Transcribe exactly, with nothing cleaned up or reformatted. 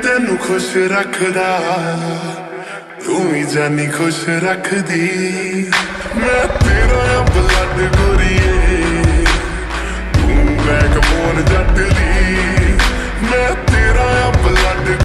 तेनू खुश रखदा तू ही जानी खुश रखदी मैं तेरा अब